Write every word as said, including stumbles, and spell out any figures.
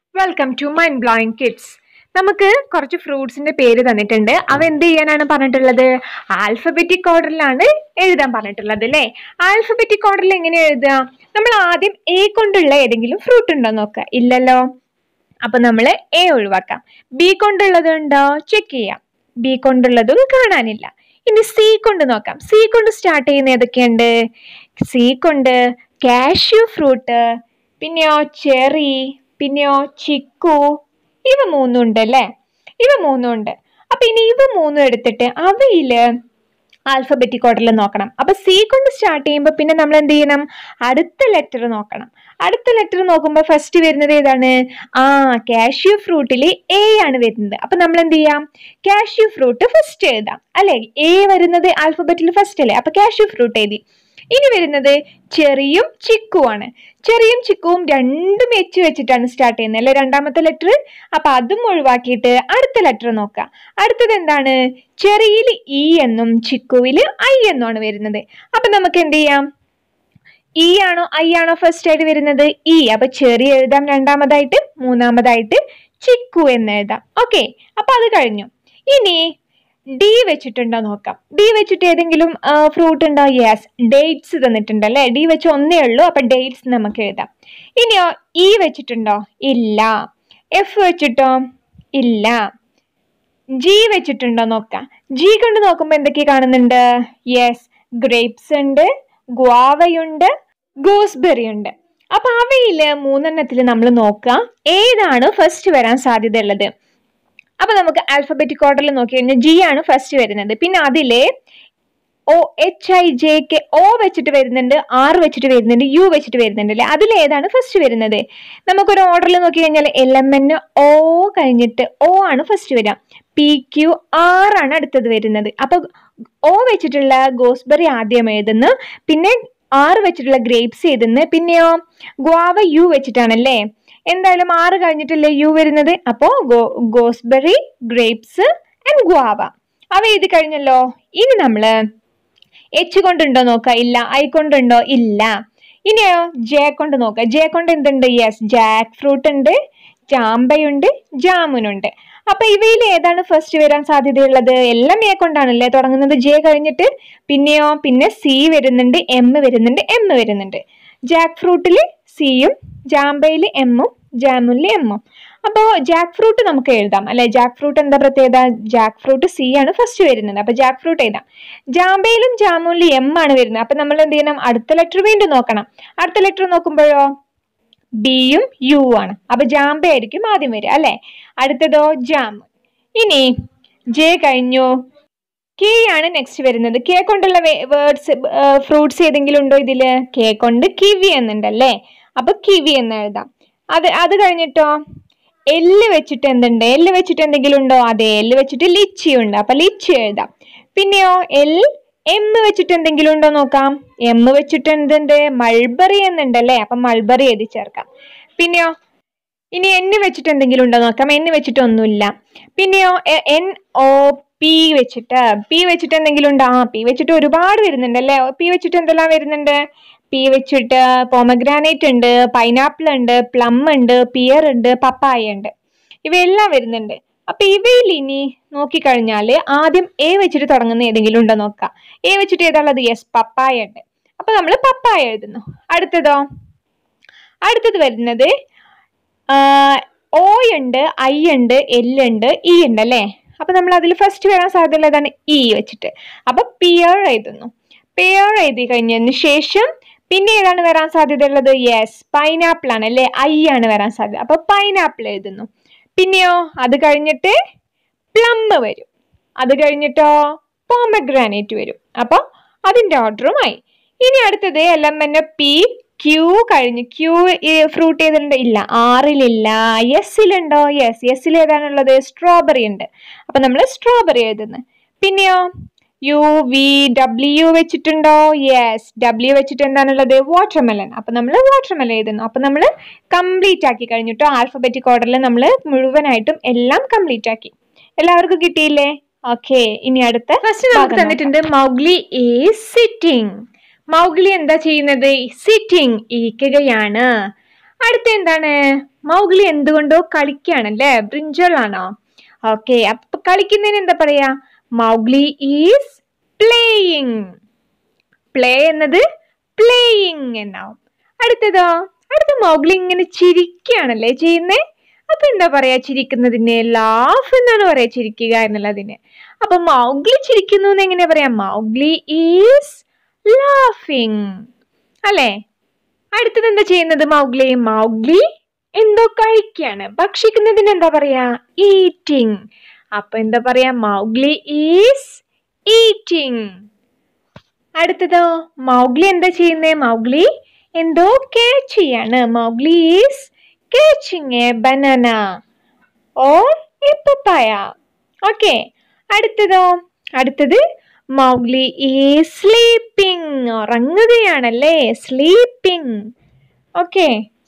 Welcome to mind blowing kids. നമുക്ക് കുറച്ച് ഫ്രൂട്ട്സിന്റെ പേര് തന്നിട്ടുണ്ട്. അവ എന്ത് ചെയ്യാനാണ് പറഞ്ഞിട്ടുള്ളത്? ആൽഫബറ്റിക് ഓർഡറിലാണ് എഴുതാൻ പറഞ്ഞിട്ടുള്ളത് അല്ലേ? ആൽഫബറ്റിക് ഓർഡറിൽ എങ്ങനെ എഴുതുക? നമ്മൾ ആദ്യം എ കൊണ്ടുള്ള ഏതെങ്കിലും ഫ്രൂട്ട് ഉണ്ടോ നോക്കുക. ഇല്ലല്ലോ. അപ്പൊ നമ്മൾ എ ഒഴിവാക്കാം. ബി കൊണ്ടുള്ളത് ഉണ്ടോ ചെക്ക് ചെയ്യാം. ബി കൊണ്ടുള്ളതും കാണാനില്ല. ഇനി സി കൊണ്ട് നോക്കാം. സി കൊണ്ട് സ്റ്റാർട്ട് ചെയ്യുന്ന ഏതൊക്കെയുണ്ട്? സി കൊണ്ട് കാഷ്യൂ ഫ്രൂട്ട്, പിന്നെയോ ചെറി, പിന്നെയോ ചിക്കു, ഇവ മൂന്നും ഉണ്ട് അല്ലേ? ഇവ മൂന്നും ഉണ്ട്. അപ്പൊ ഇനി ഇവ മൂന്നും എടുത്തിട്ട് അവയില് ആൽഫബറ്റിക് ഓർഡറിൽ നോക്കണം. അപ്പൊ സി കൊണ്ട് സ്റ്റാർട്ട് ചെയ്യുമ്പോൾ പിന്നെ നമ്മൾ എന്ത് ചെയ്യണം? അടുത്ത ലെറ്റർ നോക്കണം. അടുത്ത ലെറ്റർ നോക്കുമ്പോൾ ഫസ്റ്റ് വരുന്നത് ഏതാണ്? ആ കാഷ്യൂ ഫ്രൂട്ടില് എ ആണ് വരുന്നത്. അപ്പൊ നമ്മൾ എന്ത് ചെയ്യാം? കാഷ്യൂ ഫ്രൂട്ട് ഫസ്റ്റ് എഴുതാം അല്ലെ? എ വരുന്നത് ആൽഫബറ്റിൽ ഫസ്റ്റ് അല്ലേ? അപ്പൊ കാഷ്യൂ ഫ്രൂട്ട് എഴുതി. ഇനി വരുന്നത് ചെറിയും ചിക്കുവാണ്. ചെറിയും ചിക്കുവും രണ്ടും എച്ച് വെച്ചിട്ടാണ് സ്റ്റാർട്ട് ചെയ്യുന്നത് അല്ലെ? രണ്ടാമത്തെ ലെറ്റർ. അപ്പൊ അതും ഒഴിവാക്കിയിട്ട് അടുത്ത ലെറ്റർ നോക്കാം. അടുത്തത് എന്താണ്? ചെറിയിൽ ഇ എന്നും ചിക്കുവില് ഐ എന്നുമാണ് വരുന്നത്. അപ്പൊ നമുക്ക് എന്ത് ചെയ്യാം? ഇ ആണോ ഐ ആണോ ഫസ്റ്റ് ആയിട്ട് വരുന്നത്? ഇ. അപ്പൊ ചെറി എഴുതാം രണ്ടാമതായിട്ട്, മൂന്നാമതായിട്ട് ചിക്കു എന്ന് എഴുതാം. ഓക്കെ, അപ്പൊ അത് കഴിഞ്ഞു. ഇനി ഡി വെച്ചിട്ടുണ്ടോ നോക്കാം. ഡി വെച്ചിട്ട് ഏതെങ്കിലും ഫ്രൂട്ട് ഉണ്ടോ? യെസ്, ഡേറ്റ്സ് തന്നിട്ടുണ്ട് അല്ലെ? ഡി വെച്ച് ഒന്നേ ഉള്ളൂ. അപ്പൊ ഡേറ്റ്സ് നമുക്ക് എഴുതാം. ഇനിയോ ഇ വെച്ചിട്ടുണ്ടോ? ഇല്ല. എഫ് വെച്ചിട്ടോ? ഇല്ല. ജി വെച്ചിട്ടുണ്ടോ നോക്കാം. ജി കൊണ്ട് നോക്കുമ്പോ എന്തൊക്കെ കാണുന്നുണ്ട്? യെസ്, ഗ്രേപ്സ് ഉണ്ട്, ഗ്വാവയുണ്ട്, ഗൂസ്ബെറി ഉണ്ട്. അപ്പൊ അവയില് മൂന്നെണ്ണത്തിൽ നമ്മൾ നോക്കാം ഏതാണ് ഫസ്റ്റ് വരാൻ സാധ്യത ഉള്ളത്. അപ്പൊ നമുക്ക് ആൽഫബറ്റിക് ഓർഡറിൽ നോക്കി കഴിഞ്ഞാൽ ജി ആണ് ഫസ്റ്റ് വരുന്നത്. പിന്നെ അതിലെ O H I J K O വെച്ചിട്ട് വരുന്നുണ്ട്, ആർ വെച്ചിട്ട് വരുന്നുണ്ട്, യു വെച്ചിട്ട് വരുന്നുണ്ട് അല്ലെ? അതിലേതാണ് ഫസ്റ്റ് വരുന്നത്? നമുക്കൊരു ഓർഡറിൽ നോക്കി കഴിഞ്ഞാൽ എൽ എം എൻ ഒ കഴിഞ്ഞിട്ട് ഒ ആണ് ഫസ്റ്റ് വരിക. പി ക്യു ആർ ആണ് അടുത്തത് വരുന്നത്. അപ്പൊ ഒ വെച്ചിട്ടുള്ള ഗോസ്ബെറി ആദ്യം എഴുതുന്നു, പിന്നെ ആർ വെച്ചിട്ടുള്ള ഗ്രേപ്സ് എഴുതുന്നു, പിന്നെയോ ഗ്വാവ യു വെച്ചിട്ടാണല്ലേ? എന്തായാലും ആറ് കഴിഞ്ഞിട്ടല്ലേ യു വരുന്നത്. അപ്പോ go gooseberry, grapes and guava അവ എഴുതി കഴിഞ്ഞല്ലോ. ഇനി നമ്മള് എച്ച് കൊണ്ടുണ്ടോ നോക്ക. ഇല്ല. ഐ കൊണ്ടുണ്ടോ? ഇല്ല. ഇനിയോ ജെ കൊണ്ട് നോക്ക. ജെ കൊണ്ട് എന്തുണ്ട്? യെസ്, ജാക്ക് ഫ്രൂട്ട് ഉണ്ട്, ചാമ്പയുണ്ട്, ജാമുനുണ്ട്. അപ്പൊ ഇവയിൽ ഏതാണ് ഫസ്റ്റ് വരാൻ സാധ്യതയുള്ളത്? എല്ലാം എ കൊണ്ടാണല്ലേ തുടങ്ങുന്നത്. ജെ കഴിഞ്ഞിട്ട് പിന്നെയോ പിന്നെ സി വരുന്നുണ്ട്, എം വരുന്നുണ്ട്, എം വരുന്നുണ്ട്. ജാക്ക് ഫ്രൂട്ടില് സിയും, ജാമ്പയില് എമ്മും, ജാമുനില് എമ്മും. അപ്പോ ജാക്ക് ഫ്രൂട്ട് നമുക്ക് എഴുതാം അല്ലെ? ജാക്ക് ഫ്രൂട്ട് എന്താ പ്രത്യേകത? ജാക്ക് ഫ്രൂട്ട് സി ആണ് ഫസ്റ്റ് വരുന്നത്. അപ്പൊ ജാക്ക് ഫ്രൂട്ട് എഴുതാം. ജാമ്പയിലും ജാമുനിലും എം ആണ് വരുന്നത്. അപ്പൊ നമ്മൾ എന്ത് ചെയ്യണം? അടുത്ത ലെറ്റർ വീണ്ടും നോക്കണം. അടുത്ത ലെറ്റർ നോക്കുമ്പോഴോ ബിയും യു ആണ്. അപ്പൊ ജാമ്പ ആയിരിക്കും ആദ്യം വരിക അല്ലെ? അടുത്തതോ ജാമുൻ. ഇനി ജെ കഴിഞ്ഞു, കെ ആണ് നെക്സ്റ്റ് വരുന്നത്. കെ കൊണ്ടുള്ള വേർഡ്സ് ഫ്രൂട്ട്സ് ഏതെങ്കിലും ഉണ്ടോ ഇതില്? കെ കൊണ്ട് കിവി എന്നുണ്ടല്ലേ? അപ്പൊ കിവി എന്ന് എഴുതാം. അത് അത് കഴിഞ്ഞിട്ടോ എല്ല് വെച്ചിട്ട് എന്തുണ്ട്? എല്ല് വെച്ചിട്ട് എന്തെങ്കിലും ഉണ്ടോ? അതെ, എല്ല് വെച്ചിട്ട് ലിച്ചി ഉണ്ട്. അപ്പൊ ലിച്ചി എഴുതാം. പിന്നെയോ എൽ എം വെച്ചിട്ട് എന്തെങ്കിലും ഉണ്ടോ നോക്കാം. എം വെച്ചിട്ട് എന്തുണ്ട്? മൾബറി എന്നുണ്ടല്ലേ? അപ്പൊ മൾബറി എഴുതി ചേർക്കാം. പിന്നെയോ ഇനി എൻ വെച്ചിട്ട് എന്തെങ്കിലും ഉണ്ടോ നോക്കാം. എൻ വെച്ചിട്ട് ഒന്നുമില്ല. പിന്നെയോ എൻ ഒ പി വെച്ചിട്ട് പി വെച്ചിട്ട് എന്തെങ്കിലും ഉണ്ടോ? ആ പി വെച്ചിട്ട് ഒരുപാട് വരുന്നുണ്ട് അല്ലേ? പി വെച്ചിട്ട് എന്തെല്ലാം വരുന്നുണ്ട്? പി വെച്ചിട്ട് പോമഗ്രാനൈറ്റ് ഉണ്ട്, പൈനാപ്പിൾ ഉണ്ട്, പ്ലം ഉണ്ട്, പിയർ ഉണ്ട്, പപ്പായ ഉണ്ട്. ഇവയെല്ലാം വരുന്നുണ്ട്. അപ്പൊ ഇവയിൽ ഇനി നോക്കിക്കഴിഞ്ഞാല് ആദ്യം എ വെച്ചിട്ട് തുടങ്ങുന്ന ഏതെങ്കിലും ഉണ്ടോ നോക്കാം. എ വെച്ചിട്ട് ഏതാണുള്ളത്? യെസ്, പപ്പായ ഉണ്ട്. അപ്പൊ നമ്മൾ പപ്പായ എഴുതുന്നു. അടുത്തതോ അടുത്തത് വരുന്നത് ഓ ഉണ്ട്, ഐ ഉണ്ട്, എൽ ഉണ്ട്, ഇ ഉണ്ട് അല്ലേ? അപ്പൊ നമ്മൾ അതിൽ ഫസ്റ്റ് വരാൻ സാധ്യത ഏതാണ്? ഇ വെച്ചിട്ട്. അപ്പൊ പിയർ എഴുതുന്നു. പിയർ എഴുതി കഴിഞ്ഞതിന് ശേഷം പിന്നെ ഏതാണ് വരാൻ സാധ്യത ഉള്ളത്? യെസ്, പൈനാപ്പിൾ ആണ് അല്ലെ? ഐ ആണ് വരാൻ സാധ്യത. അപ്പൊ പൈനാപ്പിൾ എഴുതുന്നു. പിന്നെയോ അത് കഴിഞ്ഞിട്ട് പ്ലം വരും. അത് കഴിഞ്ഞിട്ടോ പോമഗ്രാനൈറ്റ് വരും. അപ്പൊ അതിന്റെ ഓർഡറുമായി. ഇനി അടുത്തത് L M N P Q കഴിഞ്ഞു. ക്യൂ ഫ്രൂട്ട് ഏതുണ്ട്? ഇല്ല. ആറിലില്ല. എസ്സിലുണ്ടോ? യെസ്, എസ്സിൽ ഏതാണുള്ളത്? സ്ട്രോബെറി ഉണ്ട്. അപ്പൊ നമ്മൾ സ്ട്രോബെറി എഴുതുന്നു. പിന്നെയോ യു വി ഡബ്ല്യു വെച്ചിട്ടുണ്ടോ? യെസ്, ഡബ്ല്യു വെച്ചിട്ട് എന്താണുള്ളത്? വാട്ടർമെലൺ. അപ്പൊ നമ്മൾ വാട്ടർമെലൺ എഴുതുന്നു. അപ്പൊ നമ്മൾ കംപ്ലീറ്റ് ആക്കി കഴിഞ്ഞിട്ടോ. ആൽഫബറ്റിക് ഓർഡറിൽ നമ്മൾ മുഴുവനായിട്ടും എല്ലാം കംപ്ലീറ്റ് ആക്കി. എല്ലാവർക്കും കിട്ടിയില്ലേ? ഓക്കെ, ഇനി അടുത്ത ഫസ്റ്റ് നമുക്ക് തന്നിട്ടുണ്ട് മൗഗ്ലി ഈസ് സിറ്റിംഗ്. മൗഗ്ലി എന്താ ചെയ്യുന്നത്? സിറ്റിംഗ്, ഇരിക്കുകയാണ്. അടുത്ത എന്താണ്? മൗഗ്ലി എന്തുകൊണ്ടോ കളിക്കുകയാണല്ലേ? ബ്രിഞ്ചൽ ആണോ? ഓക്കെ, അപ്പൊ കളിക്കുന്നതിന് എന്താ പറയാ? Mowgli is playing. പ്ലേ എന്നത് പ്ലേയിങ് എന്നാവും. അടുത്തതോ? അടുത്ത മൗഗ്ലി ഇങ്ങനെ ചിരിക്കുകയാണല്ലേ ചെയ്യുന്നേ? അപ്പൊ എന്താ പറയാ ചിരിക്കുന്നതിന്? ലാഫ് എന്നാണ് പറയാ ചിരിക്കുക എന്നുള്ളതിന്. അപ്പൊ മൗഗ്ലി ചിരിക്കുന്നു എന്ന് എങ്ങനെയാ പറയാ? മൗഗ്ലി ഈസ് ലാഫിങ് അല്ലേ? അടുത്തത് എന്താ ചെയ്യുന്നത് മൗഗ്ലി? മൗഗ്ലി എന്തോ കഴിക്കുകയാണ്. ഭക്ഷിക്കുന്നതിന് എന്താ പറയാ? ഈറ്റിംഗ്. അപ്പൊ എന്താ പറയാ? Mowgli is eating. അടുത്തതോ? മൗഗ്ലി എന്താ ചെയ്യുന്നേ? മൗഗ്ലി എന്തോ ക്യാച്ച് ചെയ്യാണ്. Mowgli is catching a banana or a papaya. Okay, അടുത്തതോ? അടുത്തത് മൗഗ്ലി ഈസ് സ്ലീപ്പിംഗ്. ഉറങ്ങുകയാണല്ലേ? സ്ലീപ്പിംഗ്. ഓക്കെ,